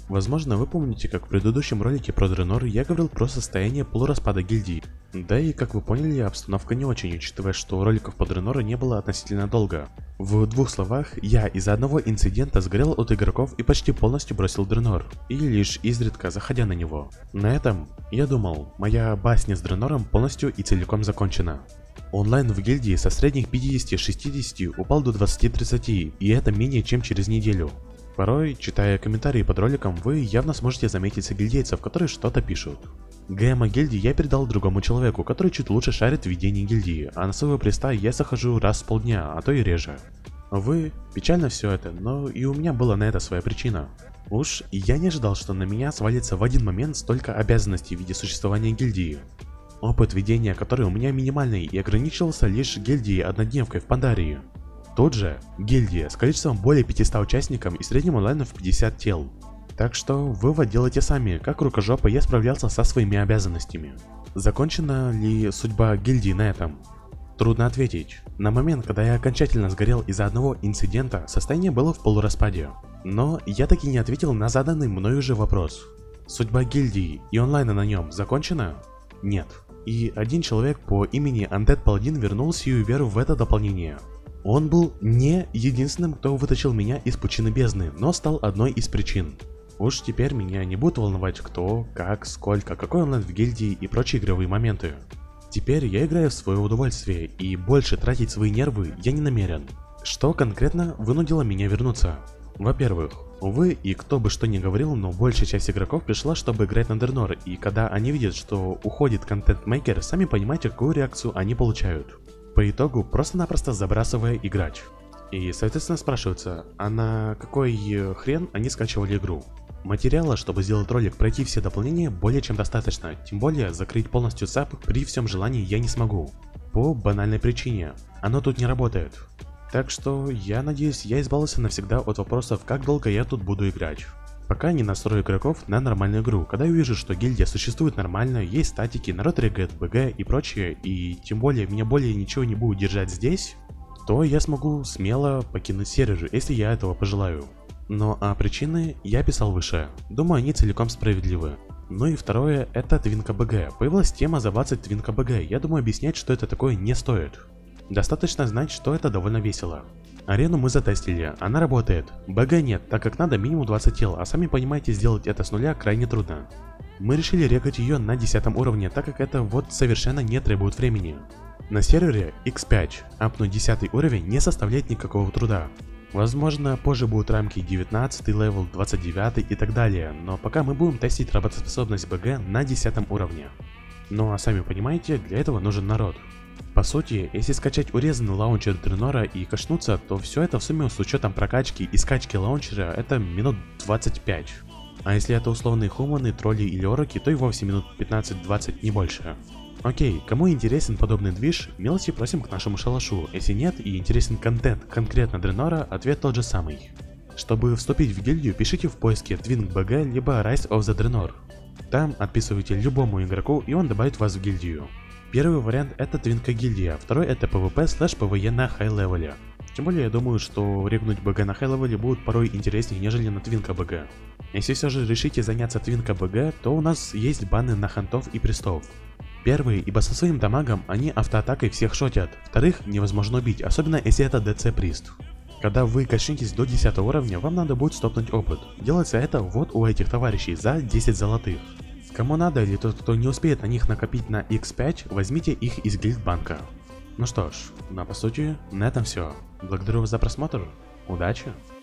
Возможно, вы помните, как в предыдущем ролике про Дренор я говорил про состояние полураспада гильдии. Да и как вы поняли, обстановка не очень, учитывая, что роликов по Дренору не было относительно долго. В двух словах, я из-за одного инцидента сгорел от игроков и почти полностью бросил Дренор, и лишь изредка заходя на него. На этом, я думал, моя басня с Дренором полностью и целиком закончена. Онлайн в гильдии со средних 50-60 упал до 20-30, и это менее чем через неделю. Порой, читая комментарии под роликом, вы явно сможете заметить согильдейцев, которые что-то пишут. ГМ гильдии я передал другому человеку, который чуть лучше шарит в ведении гильдии, а на своего приста я захожу раз в полдня, а то и реже. Увы, печально все это, но и у меня была на это своя причина. Уж я не ожидал, что на меня свалится в один момент столько обязанностей в виде существования гильдии. Опыт ведения, который у меня минимальный и ограничивался лишь гильдией однодневкой в Пандарии. Тут же гильдия с количеством более 500 участников и средним онлайном в 50 тел. Так что вывод делайте сами, как рукожопа я справлялся со своими обязанностями. Закончена ли судьба гильдии на этом? Трудно ответить. На момент, когда я окончательно сгорел из-за одного инцидента, состояние было в полураспаде. Но я таки не ответил на заданный мною же вопрос. Судьба гильдии и онлайна на нем закончена? Нет. И один человек по имени Undead Paladin вернул сию веру в это дополнение. Он был не единственным, кто вытащил меня из пучины бездны, но стал одной из причин. Уж теперь меня не будут волновать кто, как, сколько, какой онлайн в гильдии и прочие игровые моменты. Теперь я играю в свое удовольствие, и больше тратить свои нервы я не намерен. Что конкретно вынудило меня вернуться? Во-первых, увы, и кто бы что ни говорил, но большая часть игроков пришла, чтобы играть на Дренор, и когда они видят, что уходит контент-мейкер, сами понимаете, какую реакцию они получают. По итогу, просто-напросто забрасывая играть. И, соответственно, спрашивается, а на какой хрен они скачивали игру? Материала, чтобы сделать ролик, пройти все дополнения, более чем достаточно, тем более закрыть полностью САП при всем желании я не смогу. По банальной причине, оно тут не работает. Так что, я надеюсь, я избавился навсегда от вопросов, как долго я тут буду играть. Пока не настрою игроков на нормальную игру, когда я увижу, что гильдия существует нормально, есть статики, народ регает, БГ и прочее, и тем более меня более ничего не будет держать здесь, то я смогу смело покинуть сервер, если я этого пожелаю. Но а причины я описал выше, думаю, они целиком справедливы. Ну и второе, это Твинка БГ. Появилась тема забацать Твинка БГ, я думаю, объяснять, что это такое, не стоит. Достаточно знать, что это довольно весело. Арену мы затестили, она работает. БГ нет, так как надо минимум 20 тел, а сами понимаете, сделать это с нуля крайне трудно. Мы решили регать ее на 10 уровне, так как это вот совершенно не требует времени. На сервере X5 апнуть 10 уровень не составляет никакого труда. Возможно, позже будут рамки 19 левел, 29 и так далее, но пока мы будем тестить работоспособность БГ на 10 уровне. Ну а сами понимаете, для этого нужен народ. По сути, если скачать урезанный лаунчер Дренора и качнуться, то все это в сумме с учетом прокачки и скачки лаунчера это минут 25. А если это условные хуманы, тролли или ороки, то и вовсе минут 15-20, не больше. Окей, кому интересен подобный движ, милости просим к нашему шалашу, если нет и интересен контент конкретно Дренора, ответ тот же самый. Чтобы вступить в гильдию, пишите в поиске TwinkBG либо Rise of the Draenor. Там отписывайте любому игроку и он добавит вас в гильдию. Первый вариант это Твинка гильдия, второй это PvP/PvE на хай-левеле. Тем более я думаю, что регнуть БГ на хай-левеле будет порой интереснее, нежели на Твинка БГ. Если все же решите заняться Твинка БГ, то у нас есть баны на хантов и пристов. Первые, ибо со своим дамагом они автоатакой всех шотят, вторых невозможно убить, особенно если это ДЦ прист. Когда вы качнетесь до 10 уровня, вам надо будет стопнуть опыт. Делается это вот у этих товарищей за 10 золотых. Кому надо или тот, кто не успеет на них накопить на X5, возьмите их из гильдбанка. Ну что ж, по сути, на этом все. Благодарю вас за просмотр, удачи!